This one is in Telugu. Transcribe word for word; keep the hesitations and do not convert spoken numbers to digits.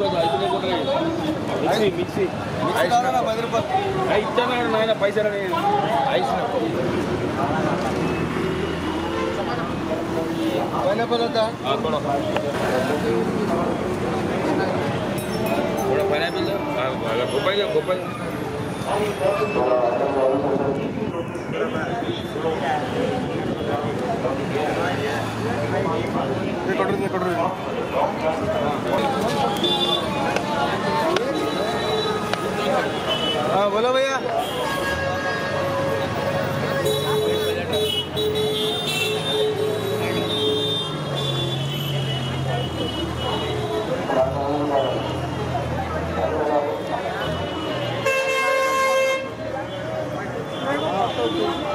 మిక్సీ పది రూపాయలు ఇచ్చాను నాయన పైసలు ఐస్ పైనాపిల్ వద్దా పైనాపిల్ బొప్పాయి బొప్పాయి కొట్టరు కొట్టరు हाँ बोलो भैया Thank you.